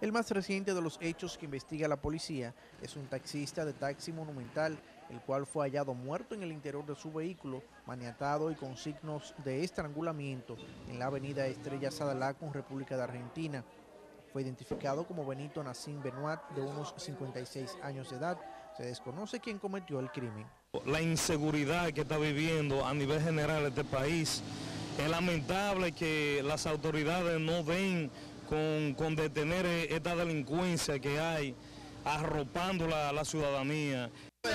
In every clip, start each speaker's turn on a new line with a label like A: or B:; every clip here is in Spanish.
A: El más reciente de los hechos que investiga la policía es un taxista de Taxi Monumental, el cual fue hallado muerto en el interior de su vehículo, maniatado y con signos de estrangulamiento en la avenida Estrella Sadalá con República de Argentina. Fue identificado como Benito Nacín Benoit, de unos 56 años de edad. Se desconoce quién cometió el crimen.
B: La inseguridad que está viviendo a nivel general este país, es lamentable que las autoridades no den con detener esta delincuencia que hay, arropando la ciudadanía.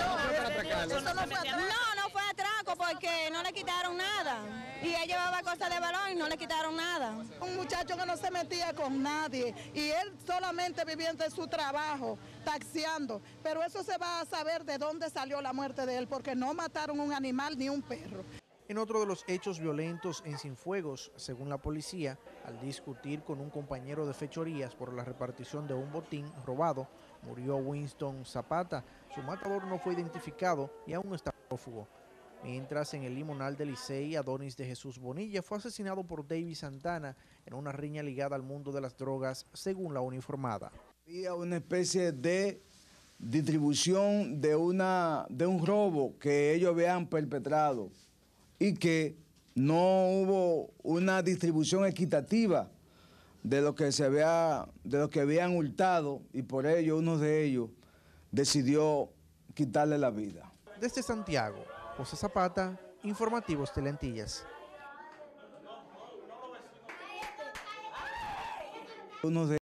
C: No fue atraco porque no le quitaron nada. Y él llevaba cosas de valor y no le quitaron nada.
D: Un muchacho que no se metía con nadie y él solamente vivía de su trabajo, taxiando. Pero eso se va a saber de dónde salió la muerte de él, porque no mataron un animal ni un perro.
A: En otro de los hechos violentos en Cienfuegos, según la policía, al discutir con un compañero de fechorías por la repartición de un botín robado, murió Winston Zapata. Su matador no fue identificado y aún está prófugo. Mientras en el Limonal de Licey, Adonis de Jesús Bonilla fue asesinado por David Santana en una riña ligada al mundo de las drogas, según la uniformada.
E: Había una especie de distribución de un robo que ellos habían perpetrado y que no hubo una distribución equitativa de lo que habían hurtado, y por ello uno de ellos decidió quitarle la vida.
A: Desde Santiago, José Zapata, Informativos Telentillas.
E: Uno de